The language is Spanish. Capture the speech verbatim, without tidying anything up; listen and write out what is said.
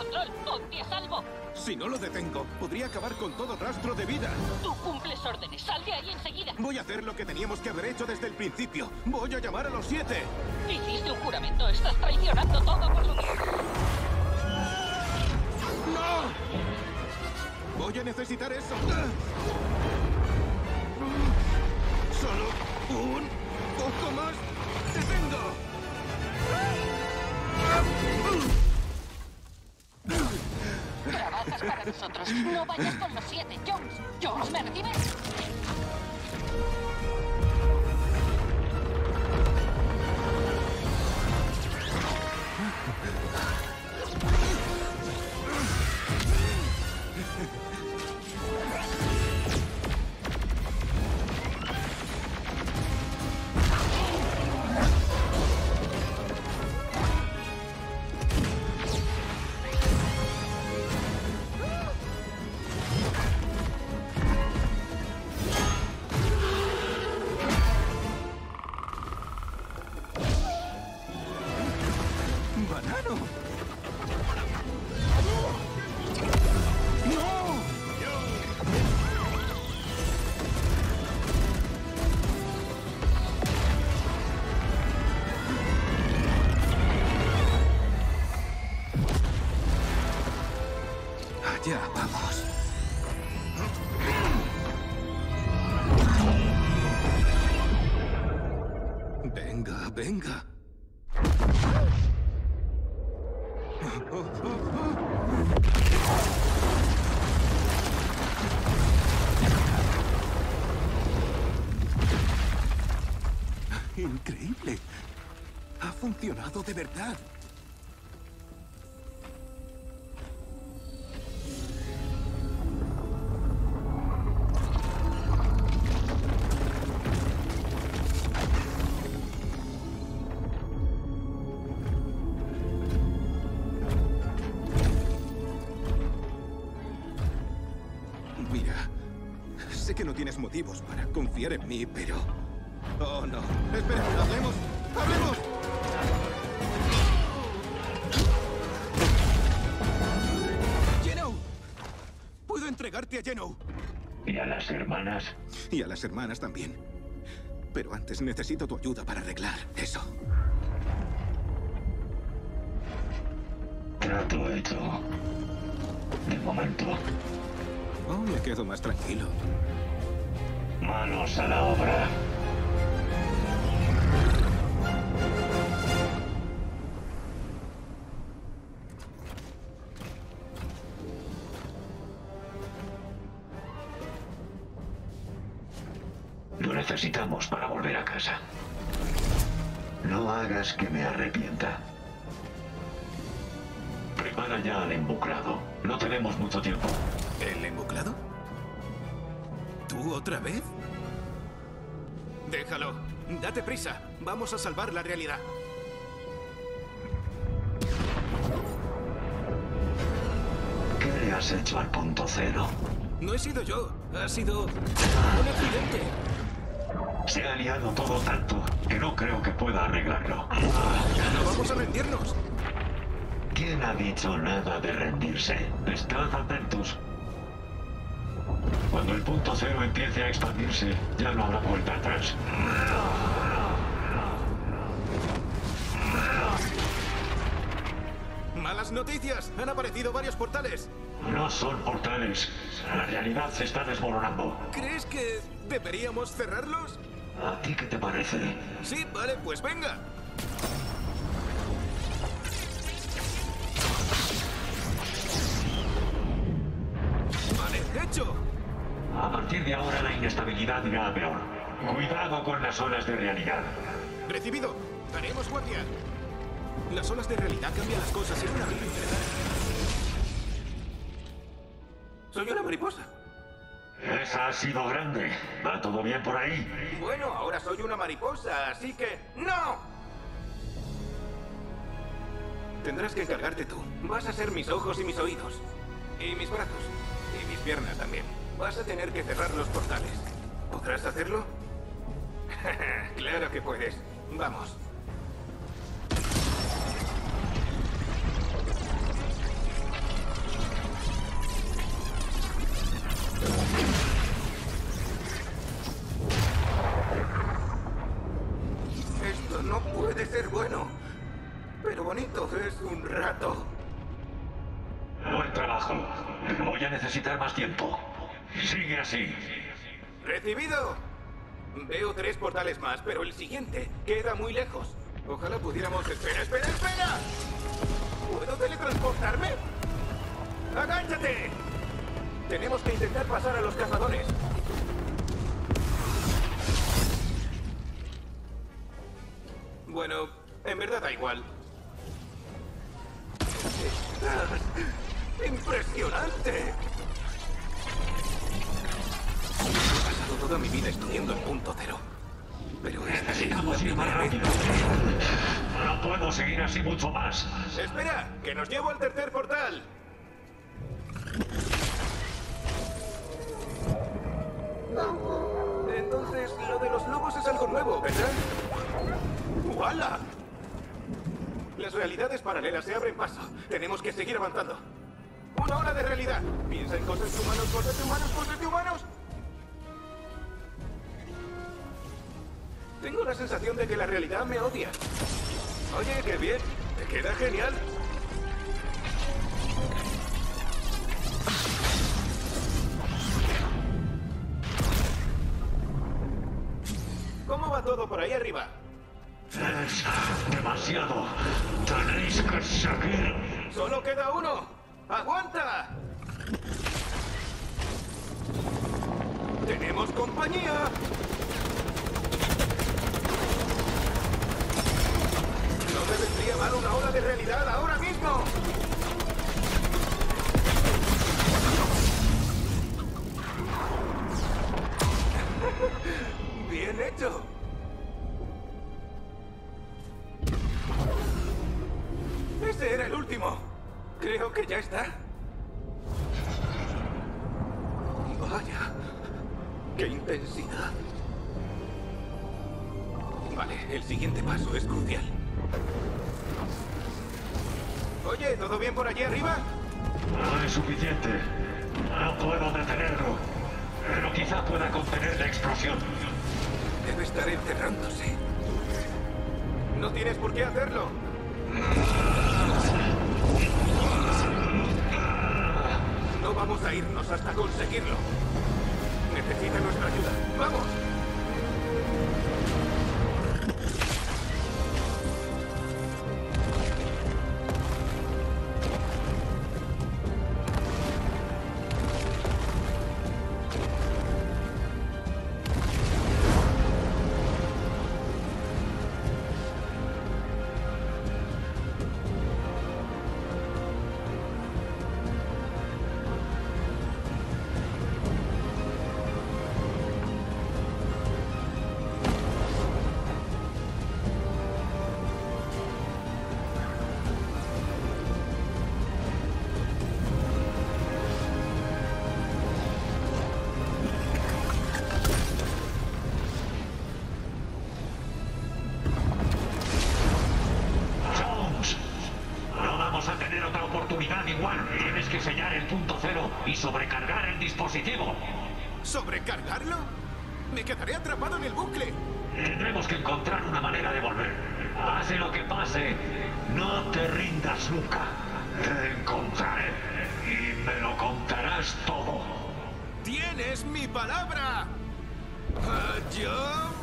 control. ¡Ponte a salvo! Si no lo detengo, podría acabar con todo rastro de vida. Tú cumples órdenes. Sal de ahí enseguida. Voy a hacer lo que teníamos que haber hecho desde el principio. Voy a llamar a los siete. Hiciste un juramento. Estás traicionando todo por su bien. ¡No! Voy a necesitar eso. Solo un poco más. ¡Detengo! Trabajas para nosotros. No vayas con los siete, Jones. Jones, ¿me recibes? Ya vamos. Venga, venga. Oh, oh, oh. Increíble. Ha funcionado de verdad. Mira, sé que no tienes motivos para confiar en mí, pero... Oh, no. Espera, hablemos. ¡Hablemos! ¡Geno! Puedo entregarte a Geno. ¿Y a las hermanas? Y a las hermanas también. Pero antes necesito tu ayuda para arreglar eso. Trato hecho. De momento. Oh, me quedo más tranquilo. Manos a la obra. Lo necesitamos para volver a casa. No hagas que me arrepienta. Prepara ya al embuclado. No tenemos mucho tiempo. ¿El embuclado? ¿Tú otra vez? Déjalo. Date prisa. Vamos a salvar la realidad. ¿Qué le has hecho al punto cero? No he sido yo. Ha sido un accidente. Se ha liado todo tanto que no creo que pueda arreglarlo. No vamos a rendirnos. ¿Quién ha dicho nada de rendirse? Estad atentos. Cuando el punto cero empiece a expandirse, ya no habrá vuelta atrás. Malas noticias. Han aparecido varios portales. No son portales. La realidad se está desmoronando. ¿Crees que deberíamos cerrarlos? ¿A ti qué te parece? Sí, vale, pues venga. Vale, hecho. A partir de ahora la inestabilidad irá a peor. Cuidado con las olas de realidad. Recibido. Haremos guardia. Las olas de realidad cambian las cosas en una vida interesante. Soy una mariposa. Esa ha sido grande. ¿Va todo bien por ahí? Bueno, ahora soy una mariposa, así que... ¡No! Tendrás que encargarte tú. Vas a ser mis ojos y mis oídos. Y mis brazos. Y mis piernas también. Vas a tener que cerrar los portales. ¿Podrás hacerlo? Claro que puedes. Vamos. ser bueno. Pero bonito es un rato. Buen trabajo. Voy a necesitar más tiempo. Sigue así. ¡Recibido! Veo tres portales más, pero el siguiente queda muy lejos. Ojalá pudiéramos... ¡Espera, espera, espera! ¿Puedo teletransportarme? ¡Agánchate! Tenemos que intentar pasar a los cazadores. Bueno, en verdad da igual. ¡Estás impresionante! He pasado toda mi vida estudiando el punto cero. Pero esta es la Necesitamos ir más primera vez. rápido. No puedo seguir así mucho más. ¡Espera! ¡Que nos llevo al tercer portal! Entonces, lo de los lobos es algo nuevo, ¿verdad? ¡Uala! Las realidades paralelas se abren paso. Tenemos que seguir avanzando. ¡Una hora de realidad! Piensa en cosas de humanos, cosas de humanos, cosas de humanos. Tengo la sensación de que la realidad me odia. Oye, qué bien. Te queda genial. ¿Cómo va todo por ahí arriba? Es demasiado. Tenéis que seguir. ¡Solo queda uno! ¡Aguanta! ¡Tenemos compañía! No me vendría mal una hora de realidad ahora mismo. ¡Bien hecho! Ese era el último. Creo que ya está. Vaya, qué intensidad. Vale, el siguiente paso es crucial. Oye, ¿todo bien por allí arriba? No es suficiente. No puedo detenerlo. Pero quizá pueda contener la explosión. Debe estar encerrándose. No tienes por qué hacerlo. No vamos a irnos hasta conseguirlo. Necesita nuestra ayuda. ¡Vamos! Tienes que sellar el punto cero y sobrecargar el dispositivo. ¿Sobrecargarlo? Me quedaré atrapado en el bucle. Tendremos que encontrar una manera de volver. Pase lo que pase, no te rindas nunca. Te encontraré y me lo contarás todo. ¡Tienes mi palabra! ¡Yo